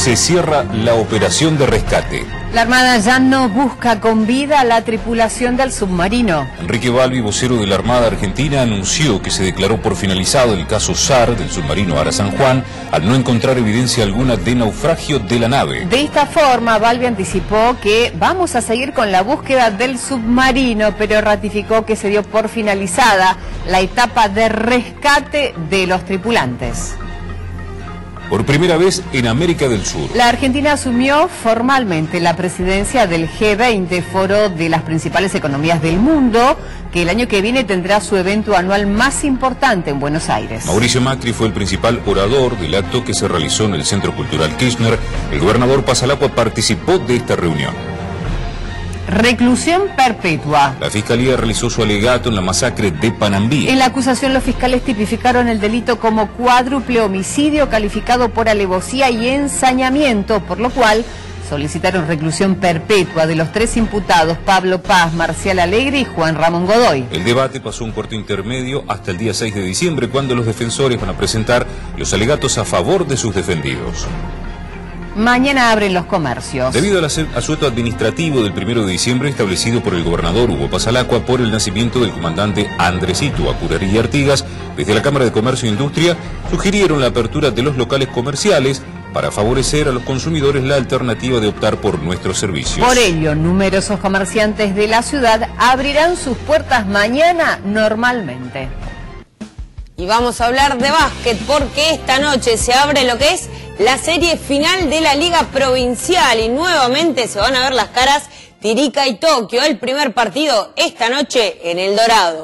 se cierra la operación de rescate. La Armada ya no busca con vida a la tripulación del submarino. Enrique Balbi, vocero de la Armada Argentina, anunció que se declaró por finalizado el caso SAR del submarino Ara San Juan al no encontrar evidencia alguna de naufragio de la nave. De esta forma, Balbi anticipó que vamos a seguir con la búsqueda del submarino, pero ratificó que se dio por finalizada la etapa de rescate de los tripulantes. Por primera vez en América del Sur. La Argentina asumió formalmente la presidencia del G20, foro de las principales economías del mundo, que el año que viene tendrá su evento anual más importante en Buenos Aires. Mauricio Macri fue el principal orador del acto que se realizó en el Centro Cultural Kirchner. El gobernador Pasalacqua participó de esta reunión. Reclusión perpetua. La Fiscalía realizó su alegato en la masacre de Panambí. En la acusación los fiscales tipificaron el delito como cuádruple homicidio calificado por alevosía y ensañamiento, por lo cual solicitaron reclusión perpetua de los 3 imputados, Pablo Paz, Marcial Alegre y Juan Ramón Godoy. El debate pasó un corto intermedio hasta el día 6 de diciembre, cuando los defensores van a presentar los alegatos a favor de sus defendidos. Mañana abren los comercios. Debido al asueto administrativo del 1 de diciembre establecido por el gobernador Hugo Pasalacqua por el nacimiento del comandante Andresito Acurari y Artigas, desde la Cámara de Comercio e Industria sugirieron la apertura de los locales comerciales para favorecer a los consumidores la alternativa de optar por nuestros servicios. Por ello, numerosos comerciantes de la ciudad abrirán sus puertas mañana normalmente. Y vamos a hablar de básquet porque esta noche se abre lo que es la serie final de la Liga Provincial y nuevamente se van a ver las caras Tirica y Tokio. El primer partido esta noche en El Dorado.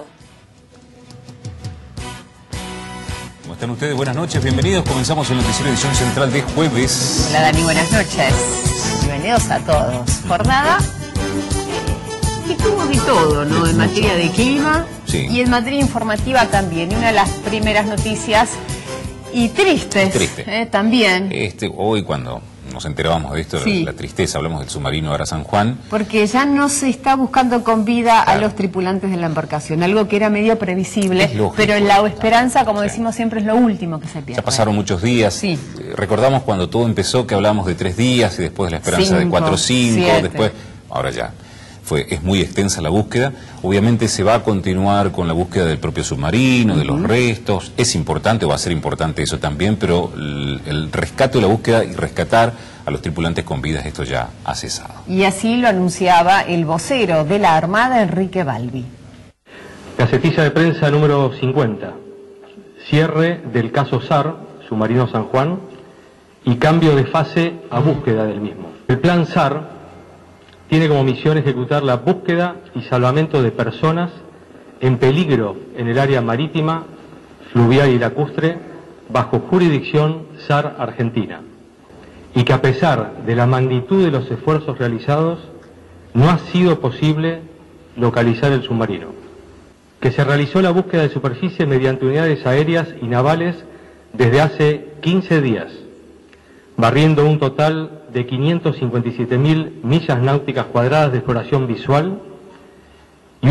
¿Cómo están ustedes? Buenas noches, bienvenidos. Comenzamos el noticiero edición central de jueves. Hola Dani, buenas noches. Bienvenidos a todos. Jornada que tuvo de todo, ¿no? En materia de clima, sí, y en materia informativa también. Y una de las primeras noticias, y tristes, también. Hoy cuando nos enterábamos de esto, sí, la tristeza, hablamos del submarino Ara San Juan. Porque ya no se está buscando con vida, claro, a los tripulantes de la embarcación, algo que era medio previsible, lógico, pero en la esperanza, como decimos siempre, es lo último que se pierde. Ya pasaron muchos días. Sí. Recordamos cuando todo empezó que hablábamos de 3 días y después la esperanza de 4 o 5, 7. Después, ahora ya. Es muy extensa la búsqueda. Obviamente se va a continuar con la búsqueda del propio submarino, de los restos. Es importante, va a ser importante eso también, pero el rescate o la búsqueda y rescatar a los tripulantes con vidas, esto ya ha cesado. Y así lo anunciaba el vocero de la Armada, Enrique Balbi. Gacetilla de prensa número 50. Cierre del caso SAR, submarino San Juan, y cambio de fase a búsqueda del mismo. El plan SAR tiene como misión ejecutar la búsqueda y salvamento de personas en peligro en el área marítima, fluvial y lacustre bajo jurisdicción SAR Argentina, y que a pesar de la magnitud de los esfuerzos realizados no ha sido posible localizar el submarino, que se realizó la búsqueda de superficie mediante unidades aéreas y navales desde hace 15 días, barriendo un total de 557.000 millas náuticas cuadradas de exploración visual y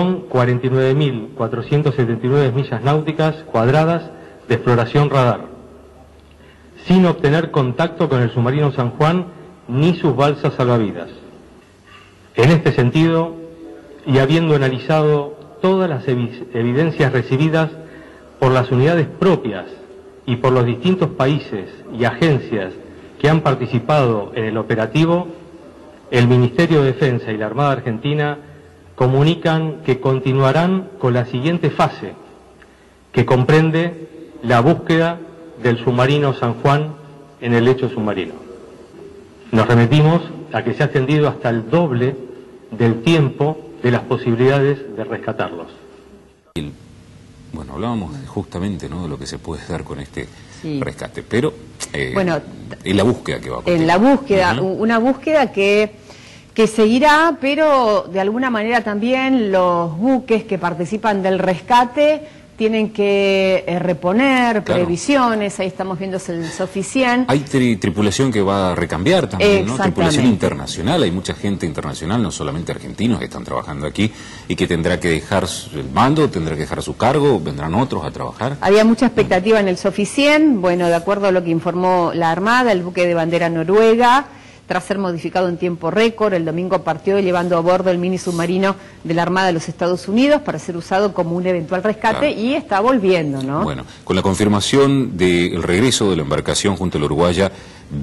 1.049.479 millas náuticas cuadradas de exploración radar, sin obtener contacto con el submarino San Juan ni sus balsas salvavidas. En este sentido, y habiendo analizado todas las evidencias recibidas por las unidades propias y por los distintos países y agencias que han participado en el operativo, el Ministerio de Defensa y la Armada Argentina comunican que continuarán con la siguiente fase, que comprende la búsqueda del submarino San Juan en el lecho submarino. Nos remitimos a que se ha extendido hasta el doble del tiempo de las posibilidades de rescatarlos. Bueno, hablábamos justamente, ¿no?, de lo que se puede dar con este rescate, pero bueno, en la búsqueda que va a continuar. En la búsqueda, una búsqueda que seguirá, pero de alguna manera también los buques que participan del rescate tienen que reponer, previsiones, ahí estamos viendo el Soficien. Hay tripulación que va a recambiar también, ¿no? Tripulación internacional, hay mucha gente internacional, no solamente argentinos que están trabajando aquí y que tendrá que dejar el mando, tendrá que dejar su cargo, vendrán otros a trabajar. Había mucha expectativa en el Soficien, bueno, de acuerdo a lo que informó la Armada, el buque de bandera noruega, tras ser modificado en tiempo récord, el domingo partió llevando a bordo el mini submarino de la Armada de los Estados Unidos para ser usado como un eventual rescate y está volviendo, ¿no? Bueno, con la confirmación del regreso de la embarcación junto a la uruguaya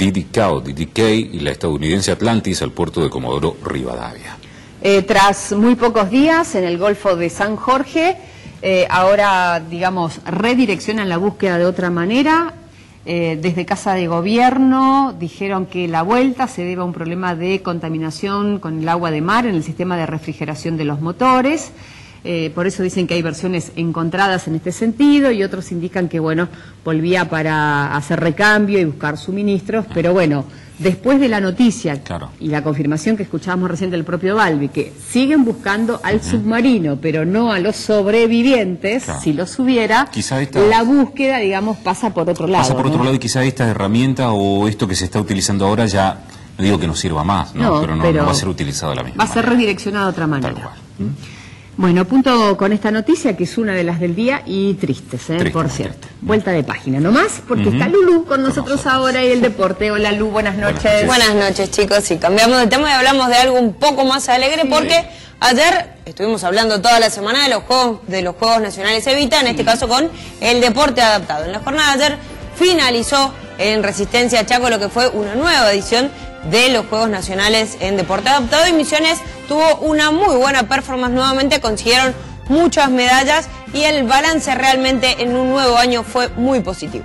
DDK y la estadounidense Atlantis al puerto de Comodoro Rivadavia. Tras muy pocos días en el Golfo de San Jorge, ahora, digamos, redireccionan la búsqueda de otra manera. Desde Casa de Gobierno dijeron que la vuelta se debe a un problema de contaminación con el agua de mar en el sistema de refrigeración de los motores. Por eso dicen que hay versiones encontradas en este sentido y otros indican que, bueno, volvía para hacer recambio y buscar suministros, pero bueno, después de la noticia y la confirmación que escuchábamos recién del propio Balbi, que siguen buscando al submarino, pero no a los sobrevivientes, si los hubiera, la búsqueda, digamos, pasa por otro lado. Pasa por otro lado y quizá esta herramienta o esto que se está utilizando ahora ya, no digo que no sirva más, ¿no? Pero no va a ser utilizado de la misma manera. Va a ser redireccionado de otra manera. Tal cual. Bueno, punto con esta noticia, que es una de las del día y tristes, por cierto. Vuelta de página, ¿no más? Porque está Lulú con nosotros ahora y el deporte. Hola, Lu, buenas noches. Buenas noches, chicos. Y cambiamos de tema y hablamos de algo un poco más alegre, porque ayer estuvimos hablando toda la semana de los Juegos Nacionales Evita, en este caso con el deporte adaptado. En la jornada de ayer finalizó en Resistencia Chaco lo que fue una nueva edición de los Juegos Nacionales en Deporte Adaptado, y Misiones tuvo una muy buena performance nuevamente, consiguieron muchas medallas y el balance realmente en un nuevo año fue muy positivo.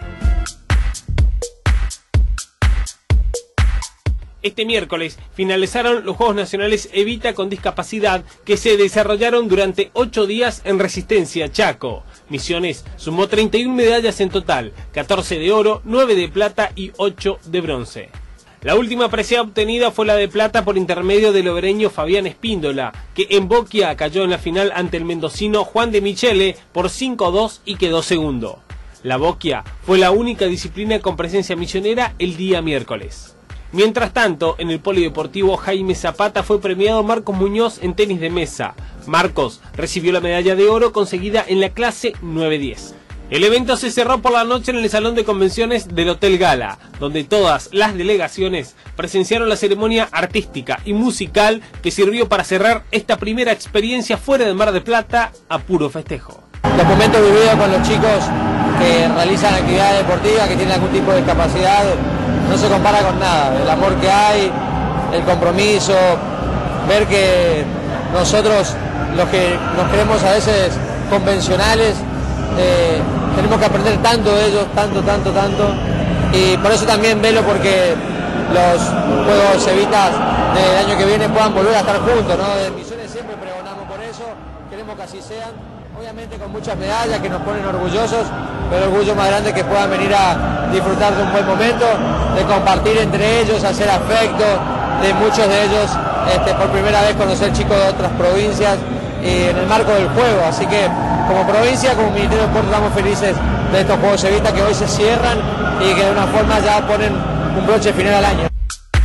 Este miércoles finalizaron los Juegos Nacionales Evita con Discapacidad, que se desarrollaron durante 8 días en Resistencia Chaco. Misiones sumó 31 medallas en total, 14 de oro, 9 de plata y 8 de bronce. La última presea obtenida fue la de plata por intermedio del obereño Fabián Espíndola, que en Boquia cayó en la final ante el mendocino Juan de Michele por 5-2 y quedó segundo. La Boquia fue la única disciplina con presencia misionera el día miércoles. Mientras tanto, en el polideportivo Jaime Zapata fue premiado Marcos Muñoz en tenis de mesa. Marcos recibió la medalla de oro conseguida en la clase 9-10. El evento se cerró por la noche en el Salón de Convenciones del Hotel Gala, donde todas las delegaciones presenciaron la ceremonia artística y musical que sirvió para cerrar esta primera experiencia fuera de Mar del Plata a puro festejo. Los momentos vividos con los chicos que realizan actividades deportivas, que tienen algún tipo de discapacidad, no se compara con nada. El amor que hay, el compromiso, ver que nosotros, los que nos creemos a veces convencionales, tenemos que aprender tanto de ellos, tanto, y por eso también velo, porque los Juegos Evitas del año que viene puedan volver a estar juntos, ¿no? De Misiones siempre pregonamos por eso, queremos que así sean, obviamente con muchas medallas que nos ponen orgullosos, pero el orgullo más grande es que puedan venir a disfrutar de un buen momento, de compartir entre ellos, hacer afecto, de muchos de ellos por primera vez conocer chicos de otras provincias en el marco del juego, así que como provincia, como Ministerio de Deportes, estamos felices de estos Juegos Evita que hoy se cierran y que de una forma ya ponen un broche final al año.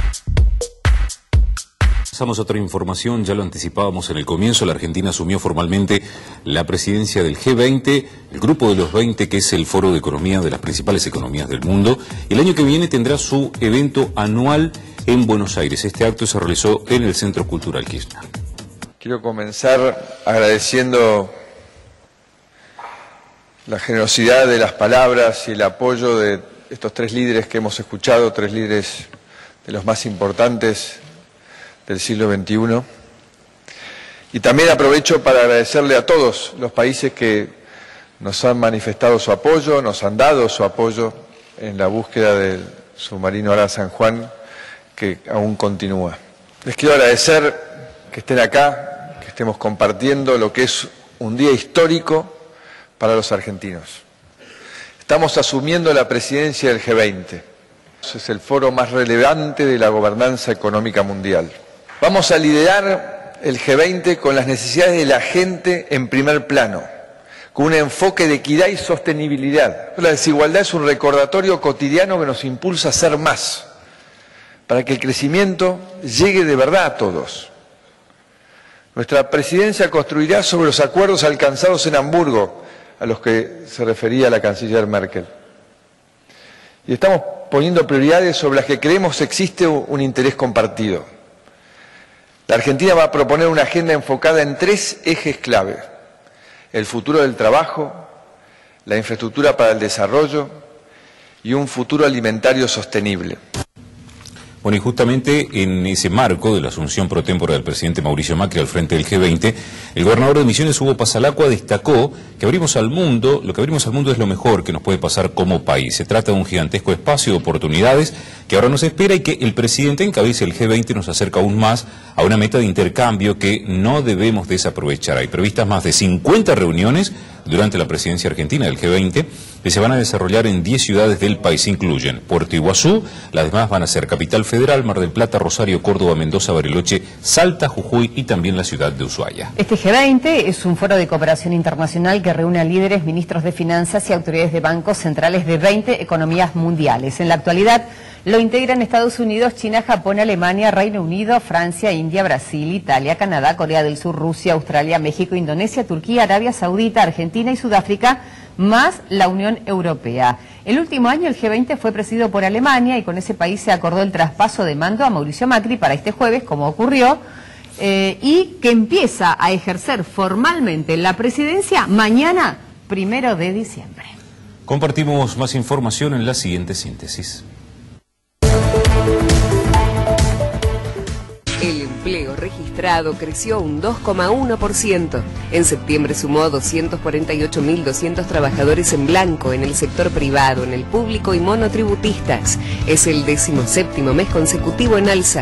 Pasamos a otra información, ya lo anticipábamos en el comienzo, la Argentina asumió formalmente la presidencia del G20, el grupo de los 20, que es el foro de economía de las principales economías del mundo. El año que viene tendrá su evento anual en Buenos Aires. Este acto se realizó en el Centro Cultural Kirchner. Quiero comenzar agradeciendo la generosidad de las palabras y el apoyo de estos 3 líderes que hemos escuchado, 3 líderes de los más importantes del siglo XXI. Y también aprovecho para agradecerle a todos los países que nos han manifestado su apoyo, nos han dado su apoyo en la búsqueda del submarino Ara San Juan, que aún continúa. Les quiero agradecer que estén acá, que estemos compartiendo lo que es un día histórico para los argentinos. Estamos asumiendo la presidencia del G20. Es el foro más relevante de la gobernanza económica mundial. Vamos a liderar el G20 con las necesidades de la gente en primer plano, con un enfoque de equidad y sostenibilidad. La desigualdad es un recordatorio cotidiano que nos impulsa a ser más, para que el crecimiento llegue de verdad a todos. Nuestra presidencia construirá sobre los acuerdos alcanzados en Hamburgo, a los que se refería la canciller Merkel. Y estamos poniendo prioridades sobre las que creemos existe un interés compartido. La Argentina va a proponer una agenda enfocada en 3 ejes clave: el futuro del trabajo, la infraestructura para el desarrollo y un futuro alimentario sostenible. Bueno, y justamente en ese marco de la asunción pro tempore del presidente Mauricio Macri al frente del G20, el gobernador de Misiones, Hugo Pasalacqua, destacó que lo que abrimos al mundo es lo mejor que nos puede pasar como país. Se trata de un gigantesco espacio de oportunidades que ahora nos espera y que el presidente encabece el G20 nos acerca aún más a una meta de intercambio que no debemos desaprovechar. Hay previstas más de 50 reuniones durante la presidencia argentina del G20 que se van a desarrollar en 10 ciudades del país. Incluyen Puerto Iguazú, las demás van a ser Capital Federal, Mar del Plata, Rosario, Córdoba, Mendoza, Bariloche, Salta, Jujuy y también la ciudad de Ushuaia. Este G20 es un foro de cooperación internacional que reúne a líderes, ministros de finanzas y autoridades de bancos centrales de 20 economías mundiales. En la actualidad lo integran Estados Unidos, China, Japón, Alemania, Reino Unido, Francia, India, Brasil, Italia, Canadá, Corea del Sur, Rusia, Australia, México, Indonesia, Turquía, Arabia Saudita, Argentina y Sudáfrica, más la Unión Europea. El último año el G20 fue presidido por Alemania y con ese país se acordó el traspaso de mando a Mauricio Macri para este jueves, como ocurrió, y que empieza a ejercer formalmente la presidencia mañana, 1 de diciembre. Compartimos más información en la siguiente síntesis. El empleo registrado creció un 2,1%. En septiembre sumó 248.200 trabajadores en blanco en el sector privado, en el público y monotributistas. Es el 17º mes consecutivo en alza.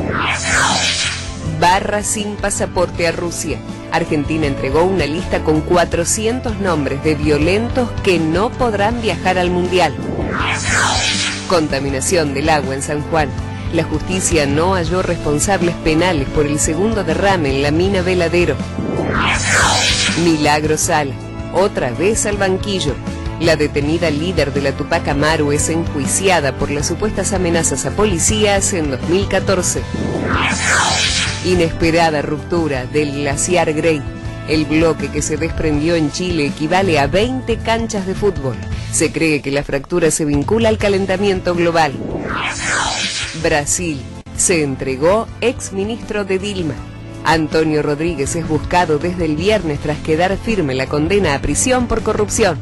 Barra sin pasaporte a Rusia. Argentina entregó una lista con 400 nombres de violentos que no podrán viajar al Mundial. Contaminación del agua en San Juan. La justicia no halló responsables penales por el segundo derrame en la mina Veladero. Milagro Sala, otra vez al banquillo. La detenida líder de la Tupac Amaru es enjuiciada por las supuestas amenazas a policías en 2014. Inesperada ruptura del glaciar Grey. El bloque que se desprendió en Chile equivale a 20 canchas de fútbol. Se cree que la fractura se vincula al calentamiento global. Brasil. Se entregó exministro de Dilma. Antonio Rodríguez es buscado desde el viernes tras quedar firme la condena a prisión por corrupción.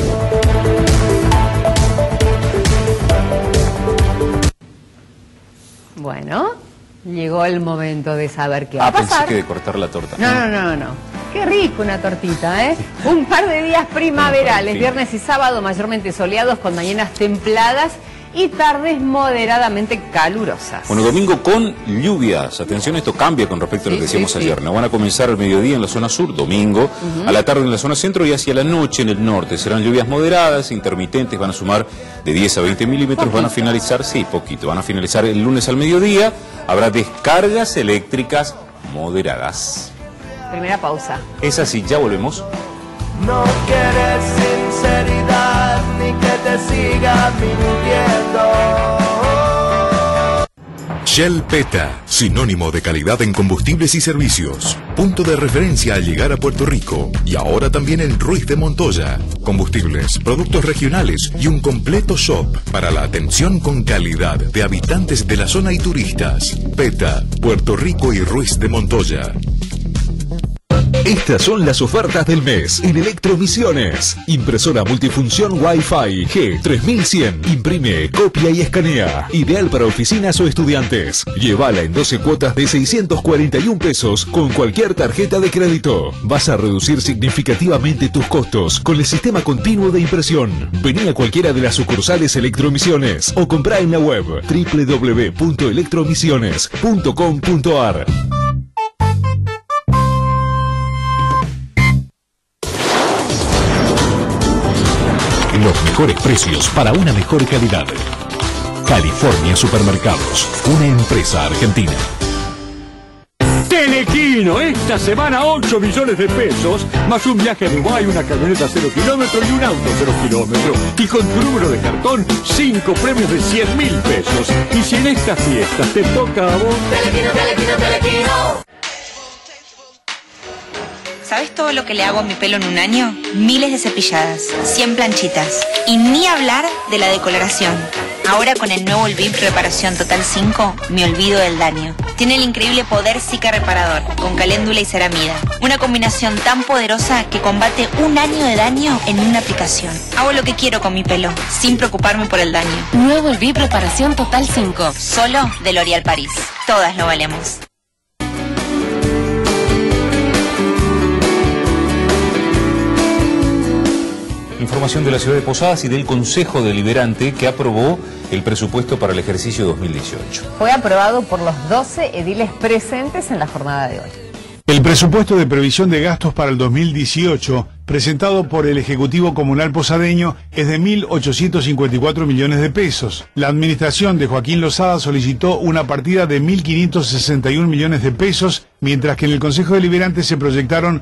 Bueno, llegó el momento de saber qué va a pasar. Pensé que de cortar la torta. No. Qué rico una tortita, ¿eh? Un par de días primaverales, viernes y sábado mayormente soleados con mañanas templadas y tardes moderadamente calurosas. Bueno, domingo con lluvias. Atención, esto cambia con respecto a lo que decíamos ayer. No van a comenzar al mediodía en la zona sur, domingo, a la tarde en la zona centro y hacia la noche en el norte. Serán lluvias moderadas, intermitentes, van a sumar de 10 a 20 milímetros, van a finalizar, poquito, van a finalizar el lunes al mediodía. Habrá descargas eléctricas moderadas. Primera pausa. Es así, ya volvemos. No quieres sinceridad ni que te siga mintiendo. Shell PETA, sinónimo de calidad en combustibles y servicios. Punto de referencia al llegar a Puerto Rico. Y ahora también en Ruiz de Montoya. Combustibles, productos regionales y un completo shop para la atención con calidad de habitantes de la zona y turistas. PETA, Puerto Rico y Ruiz de Montoya. Estas son las ofertas del mes en Electromisiones. Impresora multifunción Wi-Fi G3100. Imprime, copia y escanea. Ideal para oficinas o estudiantes. Llévala en 12 cuotas de 641 pesos con cualquier tarjeta de crédito. Vas a reducir significativamente tus costos con el sistema continuo de impresión. Vení a cualquiera de las sucursales Electromisiones o comprá en la web www.electromisiones.com.ar. Los mejores precios para una mejor calidad. California Supermercados, una empresa argentina. Telequino, esta semana 8 millones de pesos, más un viaje a Dubái, una camioneta 0 kilómetros y un auto 0 kilómetros. Y con tu número de cartón, 5 premios de 100.000 pesos. Y si en estas fiestas te toca a vos... Telequino, Telequino, Telequino. ¿Sabes todo lo que le hago a mi pelo en un año? Miles de cepilladas, 100 planchitas. Y ni hablar de la decoloración. Ahora con el nuevo Elviv Reparación Total 5, me olvido del daño. Tiene el increíble poder Zika Reparador, con caléndula y ceramida. Una combinación tan poderosa que combate un año de daño en una aplicación. Hago lo que quiero con mi pelo, sin preocuparme por el daño. Nuevo Elviv Reparación Total 5. Solo de L'Oréal París. Todas lo valemos. Información de la ciudad de Posadas y del Consejo Deliberante que aprobó el presupuesto para el ejercicio 2018. Fue aprobado por los 12 ediles presentes en la jornada de hoy. El presupuesto de previsión de gastos para el 2018, presentado por el Ejecutivo Comunal Posadeño, es de 1.854 millones de pesos. La administración de Joaquín Lozada solicitó una partida de 1.561 millones de pesos, mientras que en el Consejo Deliberante se proyectaron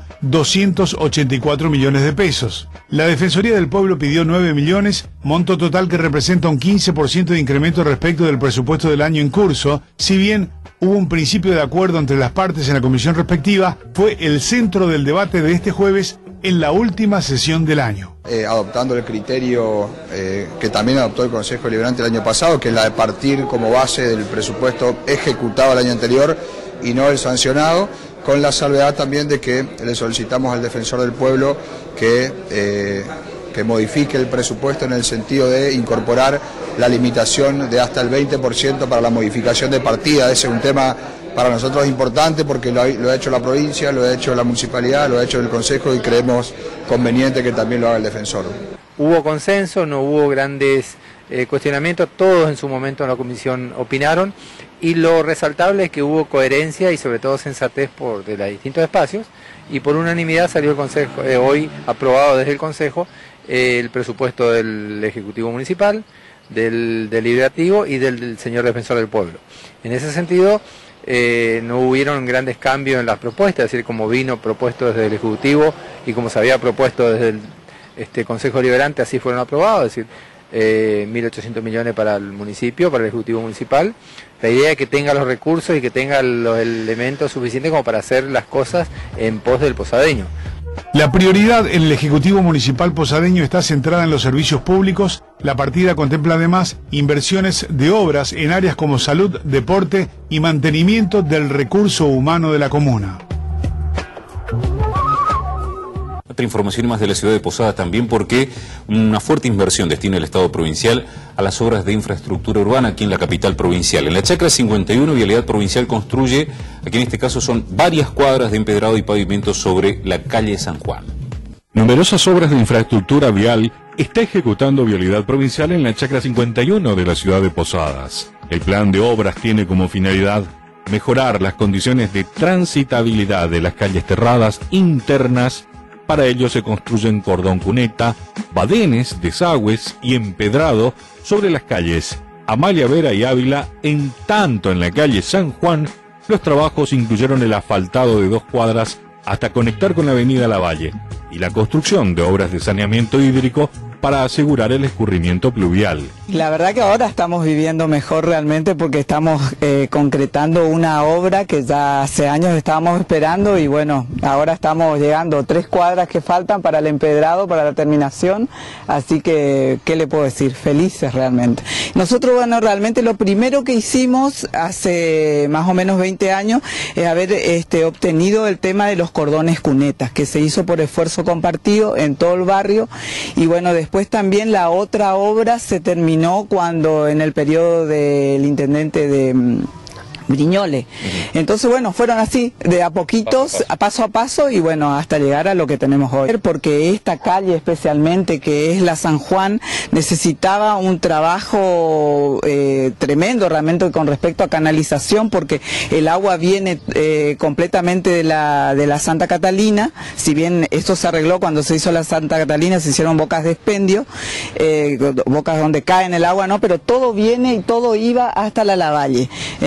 284 millones de pesos. La Defensoría del Pueblo pidió 9 millones, monto total que representa un 15% de incremento respecto del presupuesto del año en curso, si bien hubo un principio de acuerdo entre las partes en la comisión respectiva, fue el centro del debate de este jueves en la última sesión del año. Adoptando el criterio que también adoptó el Consejo Deliberante el año pasado, que es la de partir como base del presupuesto ejecutado el año anterior y no el sancionado, con la salvedad también de que le solicitamos al Defensor del Pueblo que modifique el presupuesto en el sentido de incorporar la limitación de hasta el 20% para la modificación de partida. Ese es un tema para nosotros importante porque lo ha hecho la provincia, lo ha hecho la municipalidad, lo ha hecho el Consejo y creemos conveniente que también lo haga el Defensor. Hubo consenso, no hubo grandes cuestionamientos, todos en su momento en la comisión opinaron y lo resaltable es que hubo coherencia y sobre todo sensatez de los distintos espacios y por unanimidad salió el Consejo, hoy aprobado desde el Consejo, el presupuesto del Ejecutivo Municipal, del Deliberativo y del señor Defensor del Pueblo. En ese sentido, no hubieron grandes cambios en las propuestas, es decir, como vino propuesto desde el Ejecutivo y como se había propuesto desde el Consejo Deliberante, así fueron aprobados, es decir, 1.800 millones para el municipio, para el Ejecutivo Municipal. La idea es que tenga los recursos y que tenga los elementos suficientes como para hacer las cosas en pos del posadeño. La prioridad en el Ejecutivo Municipal Posadeño está centrada en los servicios públicos. La partida contempla además inversiones de obras en áreas como salud, deporte y mantenimiento del recurso humano de la comuna. Otra información más de la ciudad de Posadas también porque una fuerte inversión destina el Estado provincial a las obras de infraestructura urbana aquí en la capital provincial. En la Chacra 51, Vialidad Provincial construye, aquí en este caso son varias cuadras de empedrado y pavimento sobre la calle San Juan. Numerosas obras de infraestructura vial está ejecutando Vialidad Provincial en la Chacra 51 de la ciudad de Posadas. El plan de obras tiene como finalidad mejorar las condiciones de transitabilidad de las calles terradas internas. Para ello se construyen cordón cuneta, badenes, desagües y empedrado sobre las calles Amalia Vera y Ávila. En tanto, en la calle San Juan, los trabajos incluyeron el asfaltado de 2 cuadras hasta conectar con la avenida Lavalle y la construcción de obras de saneamiento hídrico para asegurar el escurrimiento pluvial. La verdad que ahora estamos viviendo mejor realmente porque estamos concretando una obra que ya hace años estábamos esperando y bueno, ahora estamos llegando 3 cuadras que faltan para el empedrado, para la terminación, así que, ¿qué le puedo decir? Felices realmente. Nosotros, bueno, realmente lo primero que hicimos hace más o menos 20 años es haber obtenido el tema de los cordones cunetas, que se hizo por esfuerzo compartido en todo el barrio y bueno, después también la otra obra se terminó cuando en el periodo del intendente de Briñole. Entonces, bueno, fueron así, de a poquitos, paso a paso y bueno, hasta llegar a lo que tenemos hoy. Porque esta calle especialmente, que es la San Juan, necesitaba un trabajo tremendo realmente con respecto a canalización, porque el agua viene completamente de la Santa Catalina. Si bien esto se arregló cuando se hizo la Santa Catalina, se hicieron bocas de expendio, bocas donde cae en el agua, ¿no? Pero todo viene y todo iba hasta la Lavalle. Entonces, bueno,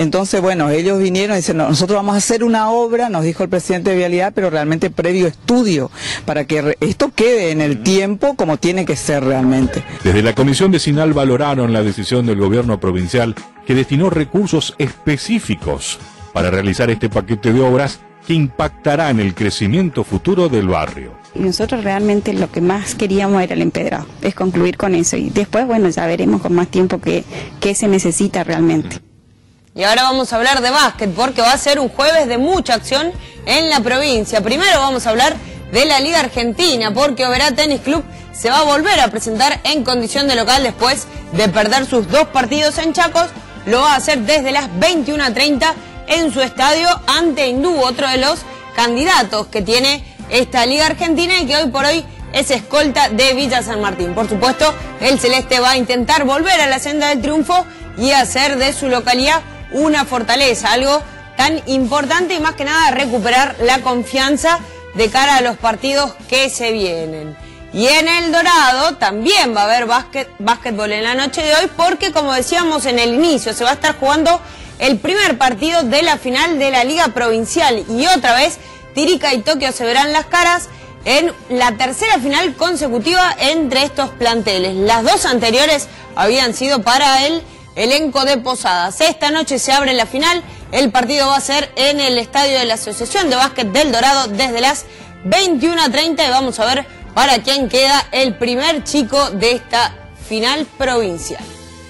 bueno, ellos vinieron y dicen, nosotros vamos a hacer una obra, nos dijo el presidente de Vialidad, pero realmente previo estudio, para que esto quede en el tiempo como tiene que ser realmente. Desde la Comisión Vecinal valoraron la decisión del gobierno provincial que destinó recursos específicos para realizar este paquete de obras que impactará en el crecimiento futuro del barrio. Y nosotros realmente lo que más queríamos era el empedrado, es concluir con eso y después, bueno, ya veremos con más tiempo qué se necesita realmente. Y ahora vamos a hablar de básquet porque va a ser un jueves de mucha acción en la provincia. Primero vamos a hablar de la Liga Argentina porque Oberá Tenis Club se va a volver a presentar en condición de local después de perder sus 2 partidos en Chacos. Lo va a hacer desde las 21:30 en su estadio ante Hindú, otro de los candidatos que tiene esta Liga Argentina y que hoy por hoy es escolta de Villa San Martín. Por supuesto, el Celeste va a intentar volver a la senda del triunfo y hacer de su localidad una fortaleza, algo tan importante y más que nada recuperar la confianza de cara a los partidos que se vienen. Y en El Dorado también va a haber básquetbol en la noche de hoy porque, como decíamos en el inicio, se va a estar jugando el primer partido de la final de la Liga Provincial y otra vez Tirica y Tokio se verán las caras en la tercera final consecutiva entre estos planteles. Las 2 anteriores habían sido para el elenco de Posadas. Esta noche se abre la final, el partido va a ser en el estadio de la Asociación de Básquet del Dorado desde las 21:30 y vamos a ver para quién queda el primer chico de esta final provincial.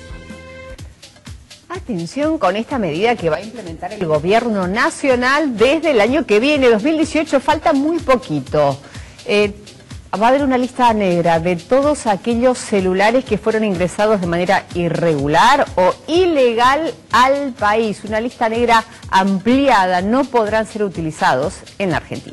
Atención con esta medida que va a implementar el gobierno nacional desde el año que viene, 2018, falta muy poquito. Va a haber una lista negra de todos aquellos celulares que fueron ingresados de manera irregular o ilegal al país. Una lista negra ampliada, no podrán ser utilizados en la Argentina.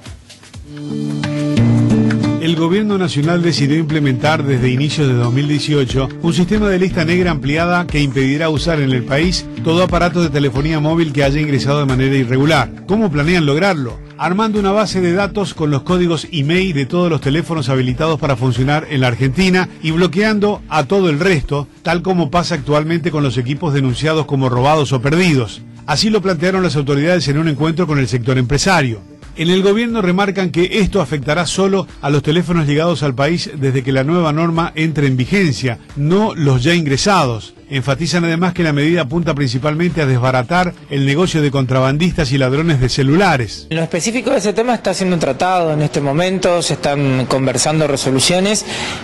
El gobierno nacional decidió implementar desde inicios de 2018 un sistema de lista negra ampliada que impedirá usar en el país todo aparato de telefonía móvil que haya ingresado de manera irregular. ¿Cómo planean lograrlo? Armando una base de datos con los códigos email de todos los teléfonos habilitados para funcionar en la Argentina y bloqueando a todo el resto, tal como pasa actualmente con los equipos denunciados como robados o perdidos. Así lo plantearon las autoridades en un encuentro con el sector empresario. En el gobierno remarcan que esto afectará solo a los teléfonos llegados al país desde que la nueva norma entre en vigencia, no los ya ingresados. Enfatizan además que la medida apunta principalmente a desbaratar el negocio de contrabandistas y ladrones de celulares. En lo específico de ese tema está siendo tratado en este momento, se están conversando resoluciones.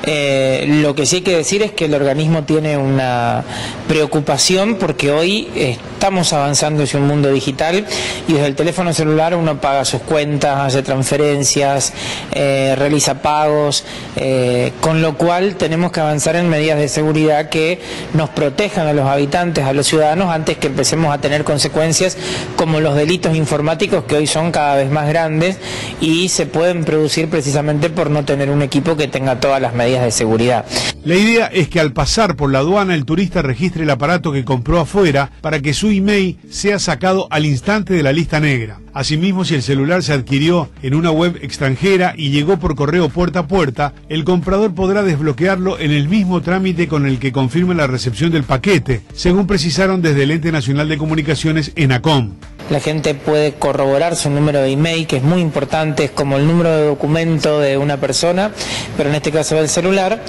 Lo que sí hay que decir es que el organismo tiene una preocupación porque hoy estamos avanzando hacia un mundo digital y desde el teléfono celular uno paga sus cuentas, hace transferencias, realiza pagos, con lo cual tenemos que avanzar en medidas de seguridad que nos protejan a los habitantes, a los ciudadanos, antes que empecemos a tener consecuencias como los delitos informáticos que hoy son cada vez más grandes y se pueden producir precisamente por no tener un equipo que tenga todas las medidas de seguridad. La idea es que al pasar por la aduana el turista registre el aparato que compró afuera para que su email sea sacado al instante de la lista negra. Asimismo, si el celular se adquirió en una web extranjera y llegó por correo puerta a puerta, el comprador podrá desbloquearlo en el mismo trámite con el que confirma la recepción del paquete, según precisaron desde el Ente Nacional de Comunicaciones, ENACOM. La gente puede corroborar su número de email, que es muy importante, es como el número de documento de una persona, pero en este caso del celular,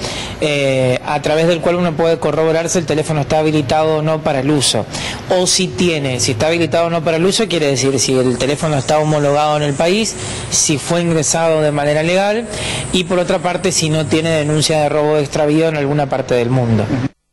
a través del cual uno puede corroborar si el teléfono está habilitado o no para el uso. O si está habilitado o no para el uso, quiere decir si el teléfono está homologado en el país, si fue ingresado de manera legal y por otra parte si no tiene denuncia de robo de extravío en alguna parte del mundo.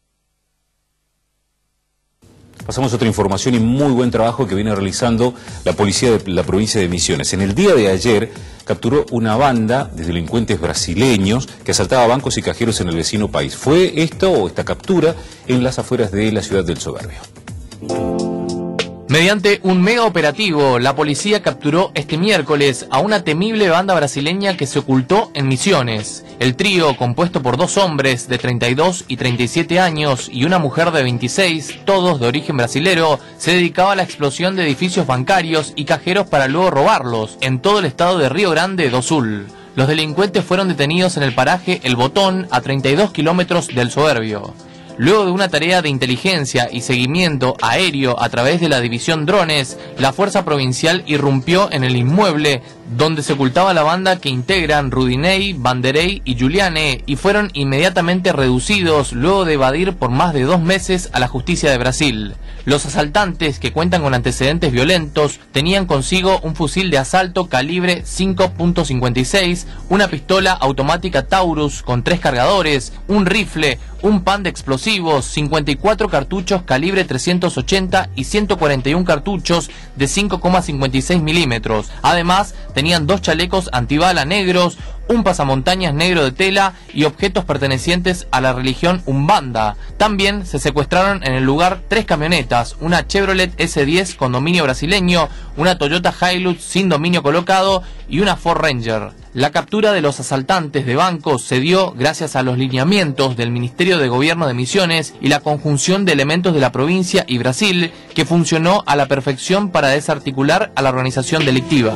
Pasamos a otra información y muy buen trabajo que viene realizando la policía de la provincia de Misiones. En el día de ayer capturó una banda de delincuentes brasileños que asaltaba bancos y cajeros en el vecino país. Fue esta captura en las afueras de la ciudad del Soberbio. Mediante un mega operativo, la policía capturó este miércoles a una temible banda brasileña que se ocultó en Misiones. El trío, compuesto por 2 hombres de 32 y 37 años y una mujer de 26, todos de origen brasilero, se dedicaba a la explosión de edificios bancarios y cajeros para luego robarlos en todo el estado de Río Grande do Sul. Los delincuentes fueron detenidos en el paraje El Botón, a 32 kilómetros del Soberbio. Luego de una tarea de inteligencia y seguimiento aéreo a través de la división drones, la fuerza provincial irrumpió en el inmueble donde se ocultaba la banda que integran Rudinei, Banderey y Giuliane, y fueron inmediatamente reducidos luego de evadir por más de 2 meses a la justicia de Brasil. Los asaltantes, que cuentan con antecedentes violentos, tenían consigo un fusil de asalto calibre 5.56, una pistola automática Taurus con 3 cargadores, un rifle, un pan de explosivos, 54 cartuchos calibre 380 y 141 cartuchos de 5,56 milímetros. Además, tenían 2 chalecos antibala negros, un pasamontañas negro de tela y objetos pertenecientes a la religión Umbanda. También se secuestraron en el lugar 3 camionetas, una Chevrolet S10 con dominio brasileño, una Toyota Hilux sin dominio colocado y una Ford Ranger. La captura de los asaltantes de bancos se dio gracias a los lineamientos del Ministerio de Gobierno de Misiones y la conjunción de elementos de la provincia y Brasil, que funcionó a la perfección para desarticular a la organización delictiva.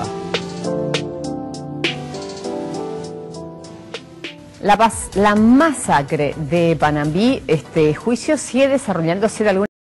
La masacre de Panambí, este juicio sigue desarrollándose de alguna